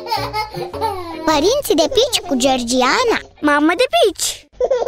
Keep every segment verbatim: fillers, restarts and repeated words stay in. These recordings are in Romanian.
Părinții de pici cu Georgiana, mamă de pici!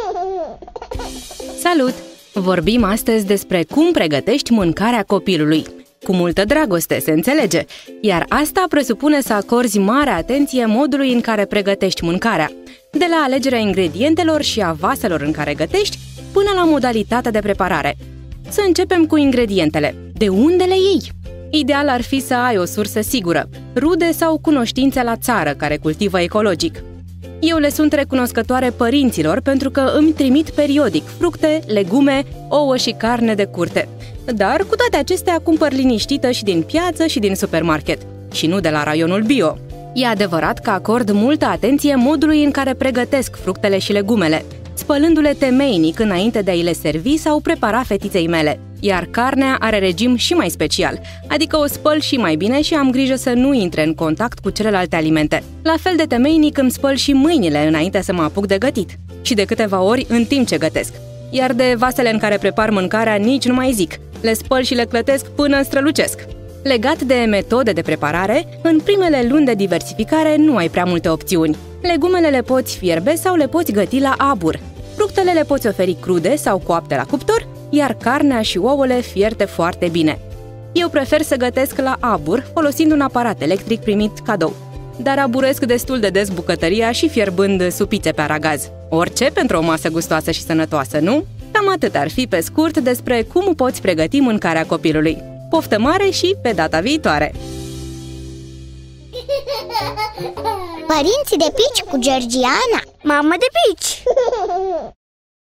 Salut! Vorbim astăzi despre cum pregătești mâncarea copilului. Cu multă dragoste, se înțelege, iar asta presupune să acorzi mare atenție modului în care pregătești mâncarea, de la alegerea ingredientelor și a vaselor în care gătești, până la modalitatea de preparare. Să începem cu ingredientele. De unde le iei? Ideal ar fi să ai o sursă sigură, rude sau cunoștințe la țară care cultivă ecologic. Eu le sunt recunoscătoare părinților pentru că îmi trimit periodic fructe, legume, ouă și carne de curte. Dar cu toate acestea cumpăr liniștită și din piață și din supermarket, și nu de la raionul bio. E adevărat că acord multă atenție modului în care pregătesc fructele și legumele, spălându-le temeinic înainte de a-i le servi sau prepara fetiței mele. Iar carnea are regim și mai special, adică o spăl și mai bine și am grijă să nu intre în contact cu celelalte alimente. La fel de temeinic îmi spăl și mâinile înainte să mă apuc de gătit, și de câteva ori în timp ce gătesc. Iar de vasele în care prepar mâncarea nici nu mai zic, le spăl și le clătesc până strălucesc. Legat de metode de preparare, în primele luni de diversificare nu ai prea multe opțiuni. Legumele le poți fierbe sau le poți găti la abur. Fructele le poți oferi crude sau coapte la cuptor, iar carnea și ouăle fierte foarte bine. Eu prefer să gătesc la abur, folosind un aparat electric primit cadou. Dar aburesc destul de des bucătăria și fierbând supițe pe aragaz. Orice pentru o masă gustoasă și sănătoasă, nu? Cam atât ar fi pe scurt despre cum poți pregăti mâncarea copilului. Poftă mare și pe data viitoare! Părinții de pici cu Georgiana, mamă de pici!